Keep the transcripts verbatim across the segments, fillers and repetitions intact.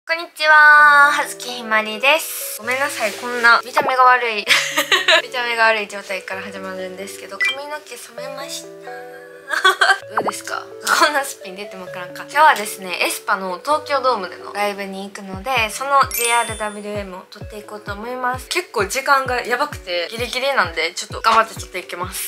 こんにちは、はずきひまりです。ごめんなさい、こんな見た目が悪い見た目が悪い状態から始まるんですけど、髪の毛染めましたどうですか？こんなスピン出てもわからんか。今日はですね、エスパの東京ドームでのライブに行くので、その ジェイアールダブリューエム を撮っていこうと思います。結構時間がやばくてギリギリなんで、ちょっと頑張って撮っていきます。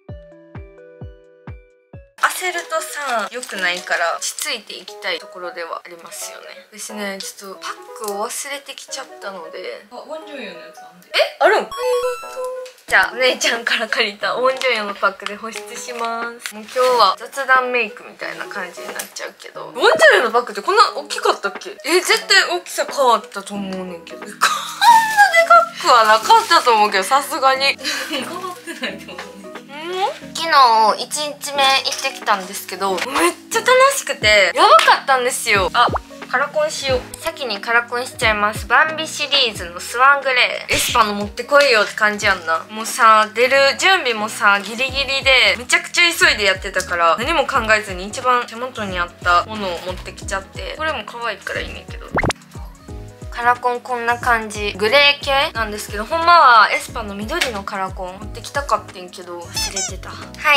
焦るとさ、良くないから落ち着いていきたいところではありますよね。私ね、ちょっとパックを忘れてきちゃったので。あ、ウォンジョンヨのやつあんで。え、あるん？ありがとう。じゃあお姉ちゃんから借りたウォンジョンヨのパックで保湿します。もう今日は雑談メイクみたいな感じになっちゃうけど、ウォンジョンヨのパックってこんな大きかったっけ？え、絶対大きさ変わったと思うねんけど、こんなでかくはなかったと思うけど、さすがに変わってないと思う。昨日いちにちめ行ってきたんですけど、めっちゃ楽しくてやばかったんですよ。あ、カラコンしよう。先にカラコンしちゃいます。バンビシリーズのスワングレー。エスパの持ってこいよって感じやんな。もうさ、出る準備もさギリギリでめちゃくちゃ急いでやってたから、何も考えずに一番手元にあったものを持ってきちゃって、これも可愛いからいいねんけど、カラコンこんな感じ、グレー系なんですけど、ほんまはエスパの緑のカラコン持ってきたかってんけど忘れてた。はい、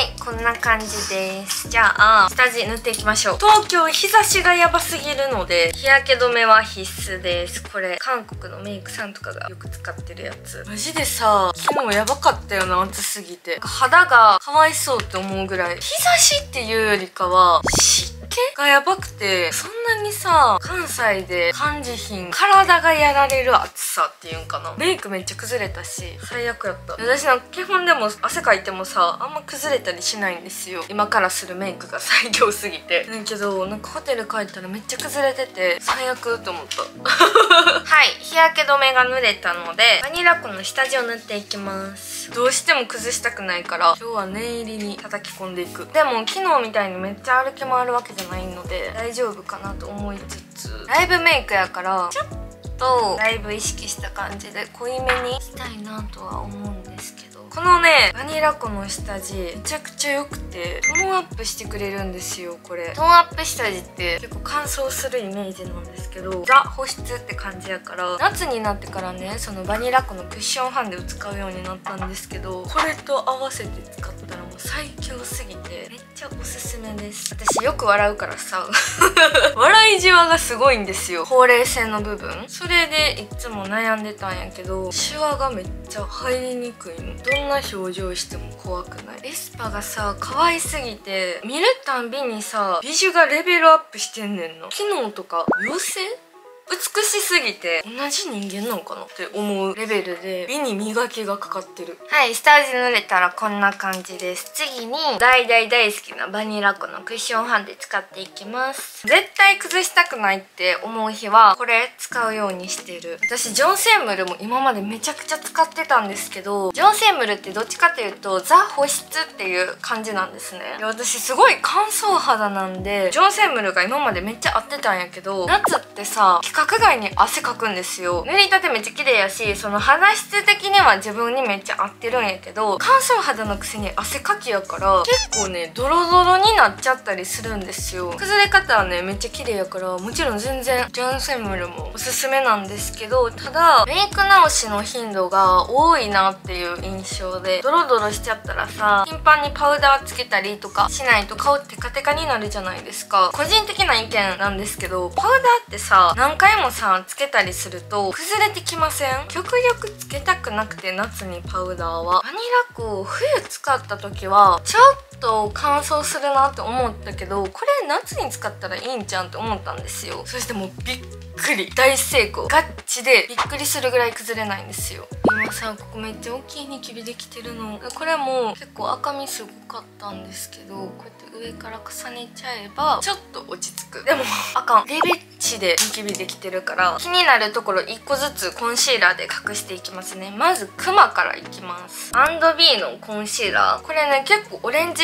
こんな感じです。じゃあ下地塗っていきましょう。東京日差しがやばすぎるので日焼け止めは必須です。これ韓国のメイクさんとかがよく使ってるやつ。マジでさ、昨日やばかったよな、暑すぎて。肌がかわいそうって思うぐらい、日差しっていうよりかは湿気がやばくて、そんなにさ関西で感じひん体がやられる暑さっていうんかな。メイクめっちゃ崩れたし最悪やった。私なんか基本でも汗かいてもさ、あんま崩れたりしないんですよ、今からするメイクが最強すぎて。だけどなんかホテル帰ったらめっちゃ崩れてて最悪って思ったはい、日焼け止めが塗れたのでバニラ粉の下地を塗っていきます。どうしても崩したくないから今日は念入りに叩き込んでいく。でも昨日みたいにめっちゃ歩き回るわけじゃないので大丈夫かなと思いつつ、ライブメイクやからちょっとライブ意識した感じで濃いめにしたいなとは思うんですけど、このねバニラ粉の下地めちゃくちゃ良くてトーンアップしてくれるんですよ。これトーンアップ下地って結構乾燥するイメージなんですけど、ザ保湿って感じやから、夏になってからねそのバニラ粉のクッションファンデを使うようになったんですけど、これと合わせて使ったらもう最強すぎてめっちゃおすすめです。私よく笑うからさ笑いじわがすごいんですよ、ほうれい線の部分。それでいつも悩んでたんやけど、シワがめっちゃ入りにくいの。どんな表情しても怖くない。エスパがさ可愛すぎて見るたんびにさ美女がレベルアップしてんねんな。昨日とか妖精美しすぎて同じ人間なのかなって思うレベルで美に磨きがかかってる。はい、下地塗れたらこんな感じです。次に大大大好きなバニラ粉のクッションファンデ使っていきます。絶対崩したくないって思う日はこれ使うようにしてる。私ジョン・センムルも今までめちゃくちゃ使ってたんですけど、ジョン・センムルってどっちかというとザ保湿っていう感じなんですね。いや私すごい乾燥肌なんでジョン・センムルが今までめっちゃ合ってたんやけど、夏ってさ規格外に汗かくんですよ。塗りたてめっちゃ綺麗やし、その肌質的には自分にめっちゃ合ってるんやけど、乾燥肌のくせに汗かきやから結構ねドロドロになっちゃったりするんですよ。崩れ方はねめっちゃ綺麗やから、もちろん全然ジョン・センムルもおすすめなんですけど、ただメイク直しの頻度が多いなっていう印象で、ドロドロしちゃったらさ頻繁にパウダーつけたりとかしないと顔テカテカになるじゃないですか。個人的な意見なんですけど、パウダーってさ何回もさつけたりすると崩れてきません？極力つけたくなくて、夏にパウダーはバニラ粉を冬使った時はちょっと乾燥するなって思ったけど、これ夏に使ったらいいんじゃんって思ったんですよ。そしてもうびっくり大成功、ガッチでびっくりするぐらい崩れないんですよ。今さここめっちゃ大きいニキビできてるの。これも結構赤みすごかったんですけど、こうやって上から重ねちゃえばちょっと落ち着く。でもあかん、レベッチでニキビできてるから気になるところいっこずつコンシーラーで隠していきますね。まずクマからいきます。アンドビーのコンシーラー、これね結構オレンジ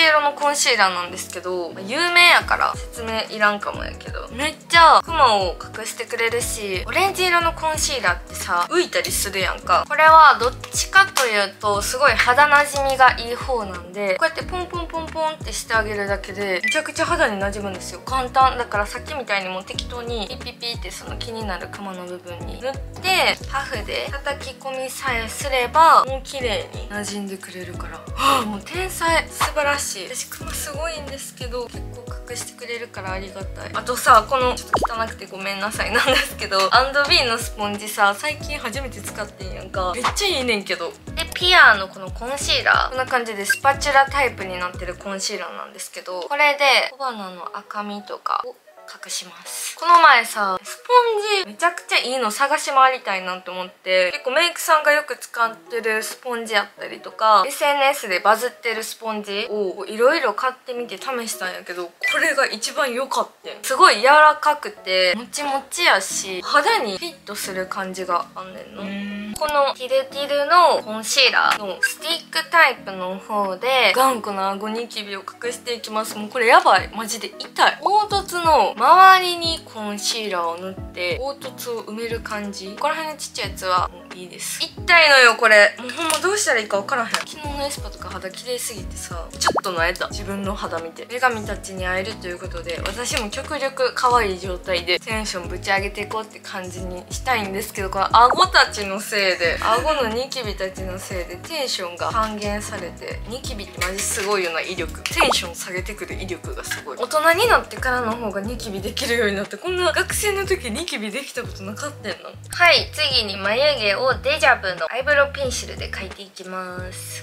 色のコンシーラーなんですけど、有名やから説明いらんかもやけど、めっちゃクマを隠してくれるし、オレンジ色のコンシーラーってさ浮いたりするやんか。これはどっちかというとすごい肌なじみがいい方なんで、こうやってポンポンポンポンってしてあげるだけでめちゃくちゃ肌になじむんですよ。簡単だから、さっきみたいにもう適当にピッピッピってその気になるクマの部分に塗ってパフで叩き込みさえすればもう綺麗に馴染んでくれるから、はあ、もう天才、素晴らしい。私クマすごいんですけど結構隠してくれるからありがたい。あとさ、このちょっと汚くてごめんなさいなんですけど、アンドビーのスポンジさ最近初めて使ってんやんか。めっちゃいいねんけど。でピアのこのコンシーラー、こんな感じでスパチュラタイプになってるコンシーラーなんですけど、これで小鼻の赤みとかを隠します。この前さスポンジめちゃくちゃいいの探し回りたいなと思って、結構メイクさんがよく使ってるスポンジやったりとか エスエヌエス でバズってるスポンジをいろいろ買ってみて試したんやけど、これが一番良かったん。すごい柔らかくてもちもちやし、肌にフィットする感じがあんねんの。このティルティルのコンシーラーのスティックタイプの方で頑固な顎ニキビを隠していきます。もうこれやばい、マジで痛い。凹凸の周りにコンシーラーを塗って凹凸を埋める感じ。ここら辺のちっちゃいやつはもういいです。痛いのよこれ。もうほんまどうしたらいいか分からへん。昨日のエスパとか肌綺麗すぎてさ、ちょっと萎えた自分の肌見て。女神たちに会えるということで、私も極力可愛い状態でテンションぶち上げていこうって感じにしたいんですけど、この顎たちのせいで、顎のニキビたちのせいでテンションが半減されて、ニキビってマジすごいよな、威力。テンション下げてくる威力がすごい。大人になってからの方がニキビできるようになって、こんな学生の時ニキビできたことなかったんの。はい、次に眉毛をデジャブのアイブロウペンシルで描いていきます。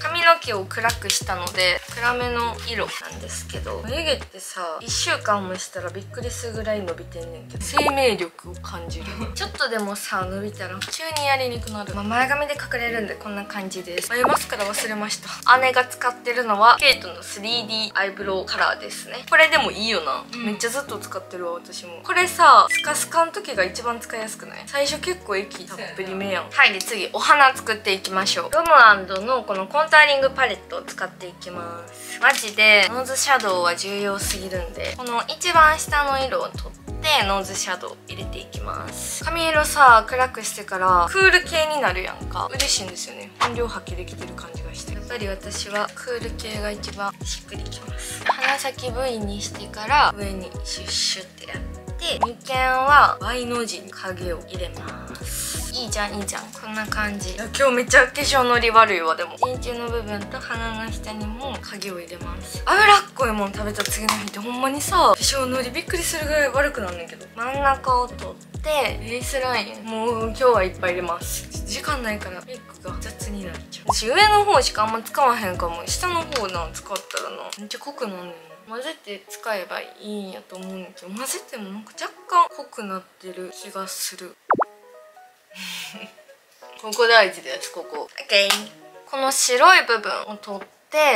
髪の毛を暗くしたので暗めの色なんですけど、眉毛ってさいっしゅうかんもしたらびっくりするぐらい伸びてんねんけど、生命力を感じるちょっとでもさ伸びたら急にやりにくなる。まあ、前髪で隠れるんでこんな感じです。眉マスカラ忘れました。姉が使ってるのはケイトの スリーディー アイブロウカラーですね。これでもいいよな、うん、めっちゃずっと使ってるわ私も。これさスカスカの時が一番使いやすくない？最初結構液たっぷりめやん。はい、で次お花作っていきましょう。ロムアンドのこのコンターリングパレットを使っていきます。マジでノーズシャドウは重要すぎるんで、この一番下の色を取ってノーズシャドウ入れていきます。髪色さ暗くしてからクール系になるやんか。嬉しいんですよね。本領発揮できてる感じがして、やっぱり私はクール系が一番しっくりきます。鼻先 ブイ にしてから上にシュッシュってやって、眉間は ワイ の字に影を入れます。いいじゃんいいじゃん、こんな感じ。今日めっちゃ化粧のり悪いわ。でも真鍮の部分と鼻の下にも影を入れます。脂っこいもん食べた次の日ってほんまにさ化粧のりびっくりするぐらい悪くなんねんけど、真ん中を取ってフェイスラインもう今日はいっぱい入れます。時間ないからメイクが雑になっちゃう。私上の方しかあんま使わへんかも。下の方なん使ったらなめっちゃ濃くなんねん。混ぜて使えばいいんやと思うんだけど、混ぜてもなんか若干濃くなってる気がするここ大事です。ここ OK。 この白い部分を取って、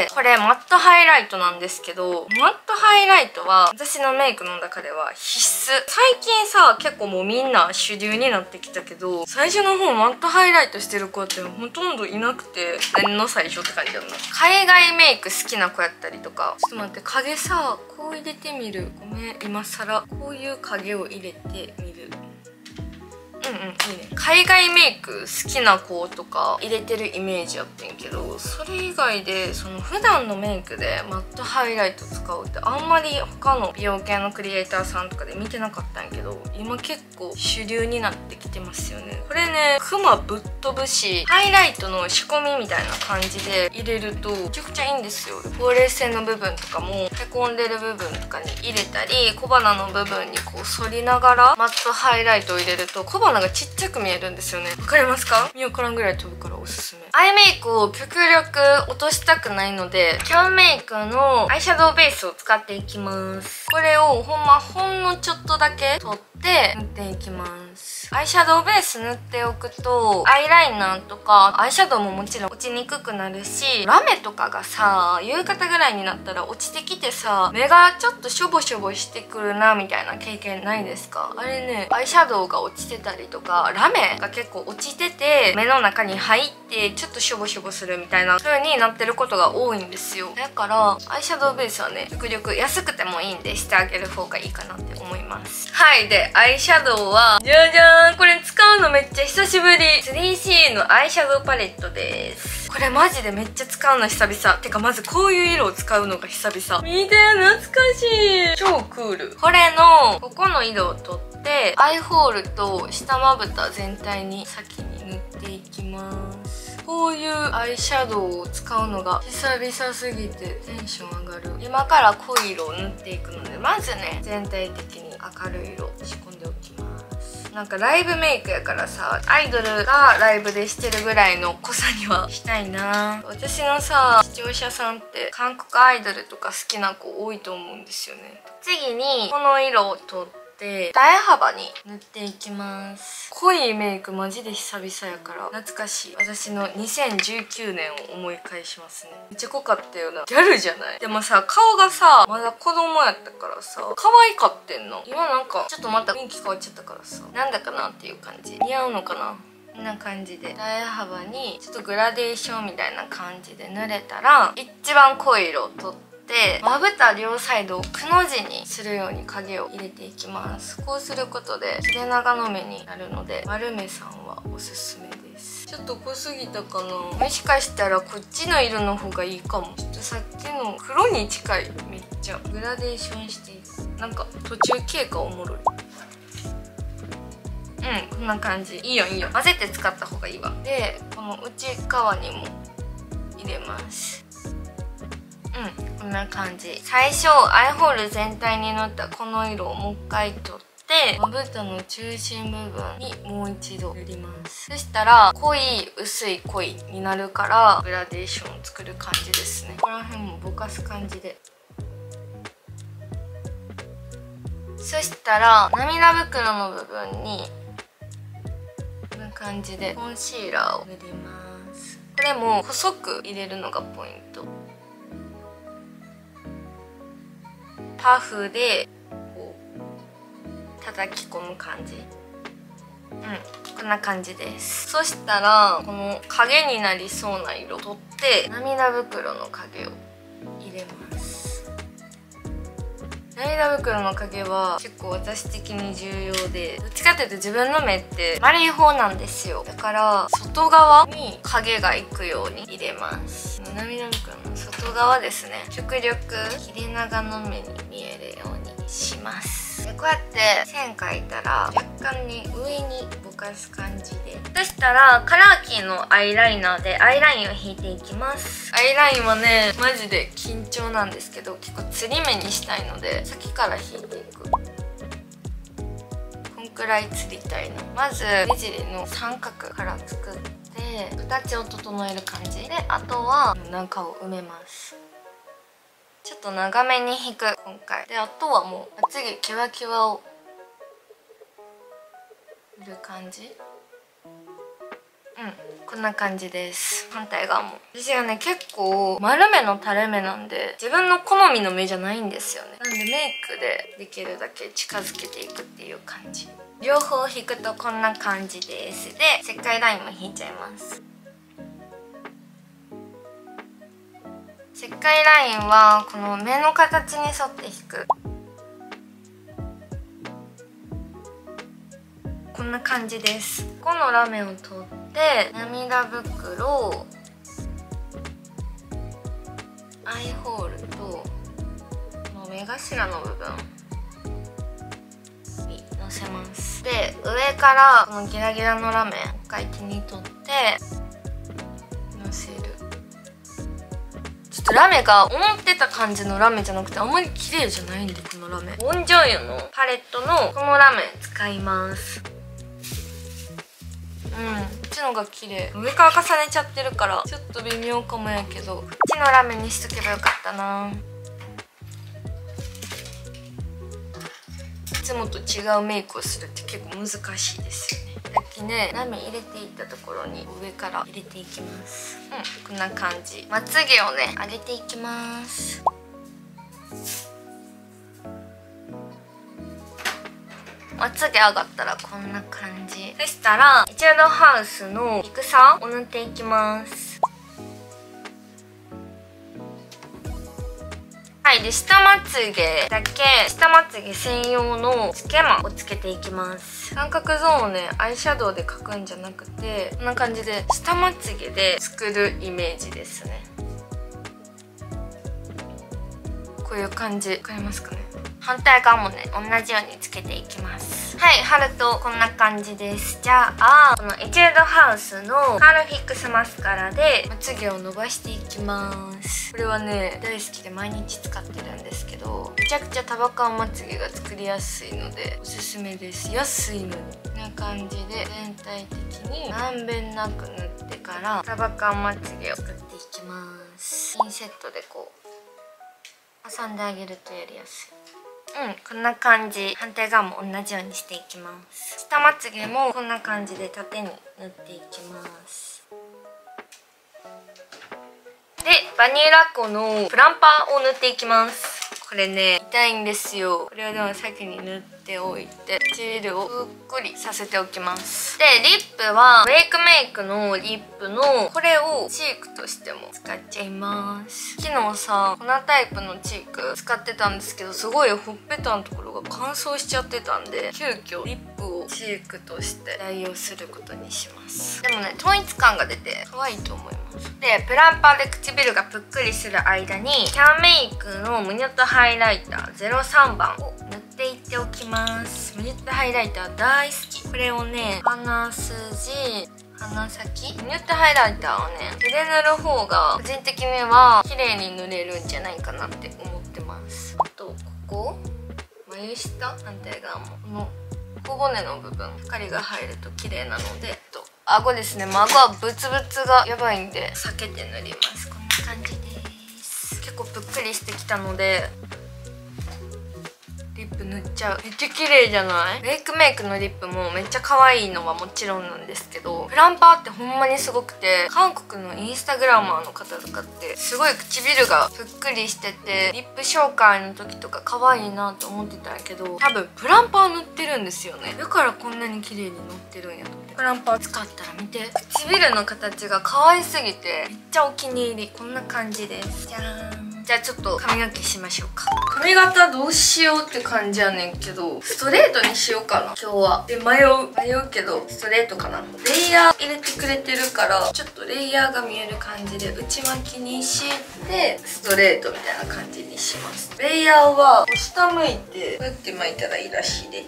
これマットハイライトなんですけど、マットハイライトは私のメイクの中では必須。最近さ結構もうみんな主流になってきたけど、最初の方マットハイライトしてる子ってほとんどいなくて、何の最初って感じだな。海外メイク好きな子やったりとか、ちょっと待って、影さこう入れてみる。ごめん今更こういう影を入れてみる。うんうん、いいね。海外メイク好きな子とか入れてるイメージやってんけど、それ以外でその普段のメイクでマットハイライト使うってあんまり他の美容系のクリエイターさんとかで見てなかったんやけど、今結構主流になってきてますよね。これねクマぶっ飛ぶし、ハイライトの仕込みみたいな感じで入れるとめちゃくちゃいいんですよ。ほうれい線の部分とかもへこんでる部分とかに入れたり、小鼻の部分にこう反りながらマットハイライトを入れると小鼻がちっちゃく見えるんですよね。わかりますか？見分からんぐらい飛ぶからおすすめ。アイメイクを極力落としたくないので、キャンメイクのアイシャドウベースを使っていきます。これをほんまほんのちょっとだけ取って塗っていきます。アイシャドウベース塗っておくとアイライナーとかアイシャドウももちろん落ちにくくなるし、ラメとかがさ夕方ぐらいになったら落ちてきてさ目がちょっとしょぼしょぼしてくるなみたいな経験ないですか？あれね、アイシャドウが落ちてたりとかラメが結構落ちてて目の中に入っってちょっとしょぼしょぼするみたいな風になってることが多いんですよ。だからアイシャドウベースはね、極力安くてもいいんでしてあげる方がいいかなって思います。はい。でアイシャドウはじゃじゃーん、これ使うのめっちゃ久しぶり。 スリーシー のアイシャドウパレットです。これマジでめっちゃ使うの久々。てかまずこういう色を使うのが久々。見て、懐かしい。超クール。これのここの色を取ってアイホールと下まぶた全体に先に塗っていきます。こういうアイシャドウを使うのが久々すぎてテンション上がる。今から濃い色を塗っていくので、まずね全体的に明るい色仕込んでおきます。なんかライブメイクやからさ、アイドルがライブでしてるぐらいの濃さにはしたいな。私のさ視聴者さんって韓国アイドルとか好きな子多いと思うんですよね。次にこの色を取ってで台幅に塗っていきます。濃いメイクマジで久々やから懐かしい。私のにせんじゅうきゅうねんを思い返しますね。めっちゃ濃かったよな。ギャルじゃない？でもさ、顔がさまだ子供やったからさ可愛かってんの。今なんかちょっとまた雰囲気変わっちゃったからさ、なんだかなっていう感じ。似合うのかな。こんな感じで台幅にちょっとグラデーションみたいな感じで塗れたら、一番濃い色を取ってでまぶた両サイドをくの字にするように影を入れていきます。こうすることで切れ長の目になるので、丸目さんはおすすめです。ちょっと濃すぎたかな。もしかしたらこっちの色の方がいいかも。ちょっとさっきの黒に近い。めっちゃグラデーションしていく。なんか途中経過おもろい。うん、こんな感じ。いいよいいよ。混ぜて使った方がいいわ。でこの内側にも入れます。うん、こんな感じ。最初アイホール全体に塗ったこの色をもう一回取ってまぶたの中心部分にもう一度塗ります。そしたら濃い薄い濃いになるからグラデーションを作る感じですね。ここら辺もぼかす感じで。そしたら涙袋の部分にこんな感じでコンシーラーを塗ります。これも細く入れるのがポイント。パフでこう叩き込む感じ。うん、こんな感じです。そしたらこの影になりそうな色取って涙袋の影を入れます。涙袋の影は結構私的に重要で、どっちかっていうと自分の目って丸い方なんですよ。だから外側に影がいくように入れます。涙袋の外側ですね。極力切れ長の目に見えるようにします。でこうやって線描いたら若干に上にぼかす感じで、そしたらカラーキーのアイライナーでアイラインを引いていきます。アイラインはねマジで緊張なんですけど、結構つり目にしたいので先から引いていく。こんくらいつりたいの。まず目尻の三角から作って形を整える感じで、あとは中を埋めます。ちょっと長めに引く今回で、あとはもう次キワキワを塗る感じ。うん、こんな感じです。反対側も。私はね結構丸目の垂れ目なんで自分の好みの目じゃないんですよね。なんでメイクでできるだけ近づけていくっていう感じ。両方引くとこんな感じです。で石灰ラインも引いちゃいます。石灰ラインはこの目の形に沿って引く。こんな感じです。このラメを取って涙袋、アイホールとこの目頭の部分にのせます。で上からこのギラギラのラメを一回手に取ってのせる。ちょっとラメが思ってた感じのラメじゃなくてあんまり綺麗じゃないんで、このラメウォンジョイユのパレットのこのラメ使います。うん、こっちのが綺麗。上から重ねちゃってるからちょっと微妙かもやけど、こっちのラメにしとけばよかったな。いつもと違うメイクをするって結構難しいですよね。さっきねラメ入れていったところに上から入れていきます。うん、こんな感じ。まつげをね上げていきます。 まつげ上がったらこんな感じ。そしたらエチュードハウスのピクサーを塗っていきます。はい、で下まつげだけ下まつげ専用のつけまをつけていきます。三角ゾーンをねアイシャドウで描くんじゃなくて、こんな感じで下まつげで作るイメージですね。こういう感じ、わかりますかね。反対側もね同じようにつけていきます。はい、貼るとこんな感じです。じゃあこのエチュードハウスのカールフィックスマスカラでまつげを伸ばしていきます。これはね大好きで毎日使ってるんですけど、めちゃくちゃ束感まつげが作りやすいのでおすすめです。安いのに。こんな感じで全体的にまんべんなく塗ってから束感まつげを作っていきます。ピンセットでこう挟んであげるとやりやすい。うん、こんな感じ。反対側も同じようにしていきます。下まつげもこんな感じで縦に塗っていきます。でバニラ粉のプランパーを塗っていきます。これね痛いんですよ。これをでも先に塗っておいて唇をぷっくりさせておきます。でリップはウェイクメイクのリップのこれをチークとしても使っちゃいます。昨日さ粉タイプのチーク使ってたんですけど、すごいほっぺたのところが乾燥しちゃってたんで、急遽リップをチークとして代用することにします。でもね統一感が出て可愛いと思います。でプランパーで唇がぷっくりする間にキャンメイクのムニュットハイライターゼロさんばんを塗っていっておきます。ムニュットハイライター大好き。これをね鼻筋鼻先ムニュットハイライターをね手で塗る方が個人的には綺麗に塗れるんじゃないかなって思ってます。あとここ眉下反対側もこの小骨の部分光が入ると綺麗なので、と顎ですね。顎はブツブツがやばいんで避けて塗ります。こんな感じです。結構ぷっくりしてきたのでリップ塗っちゃう。めっちゃ綺麗じゃない？メイクメイクのリップもめっちゃ可愛いのはもちろんなんですけど、プランパーってほんまにすごくて、韓国のインスタグラマーの方とかってすごい唇がぷっくりしててリップ紹介の時とか可愛いなと思ってたんやけど、多分プランパー塗ってるんですよね。だからこんなに綺麗に塗ってるんやと思って。プランパー使ったら見て、唇の形が可愛すぎてめっちゃお気に入り。こんな感じです。じゃーん。じゃあちょっと髪の毛しましょうか。髪型どうしようって感じやねんけど、ストレートにしようかな今日は。で迷う迷うけどストレートかな。レイヤー入れてくれてるからちょっとレイヤーが見える感じで内巻きにしてストレートみたいな感じにします。レイヤーは下向いてこうやって巻いたらいいらしいで。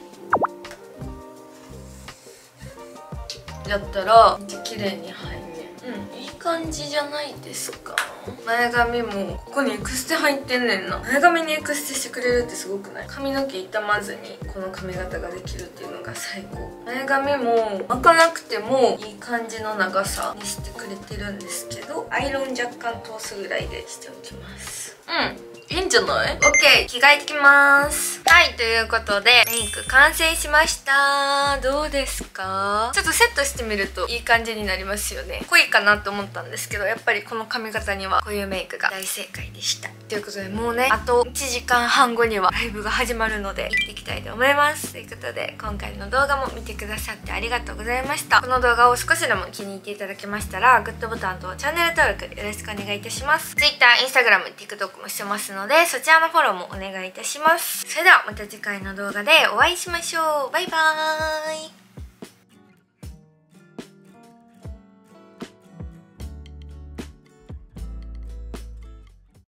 やったらめっちゃ綺麗に入んねん。うん、いい感じじゃないですか。前髪もここにエクステ入ってんねんな。前髪にエクステしてくれるってすごくない？髪の毛傷まずにこの髪型ができるっていうのが最高。前髪も巻かなくてもいい感じの長さにしてくれてるんですけど、アイロン若干通すぐらいでしておきます。うん、いいんじゃない？ OK、 着替えてきます。はい、ということでメイク完成しました。どうですか？ちょっとセットしてみるといい感じになりますよね。濃いかなと思ったんですけど、やっぱりこの髪型にはこういうメイクが大正解でした。ということでもうねあといちじかんはんごにはライブが始まるので行っていきたいと思います。ということで今回の動画も見てくださってありがとうございました。この動画を少しでも気に入っていただけましたらグッドボタンとチャンネル登録よろしくお願いいたします。 Twitter、Instagram、TikTok もしてますのでそちらのフォローもお願いいたします。それではまた次回の動画でお会いしましょう。バイバーイ。